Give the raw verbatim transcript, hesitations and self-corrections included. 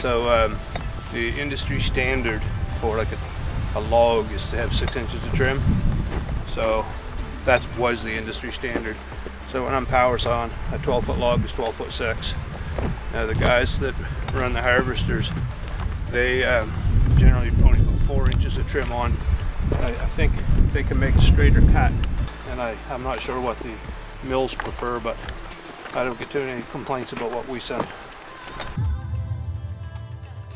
So um, the industry standard for like a, a log is to have six inches of trim. So that was the industry standard. So when I'm power sawing, a twelve foot log is twelve foot six. Now the guys that run the harvesters, they um, generally only put four inches of trim on. I, I think they can make a straighter cut, and I, I'm not sure what the mills prefer, but I don't get too many complaints about what we send.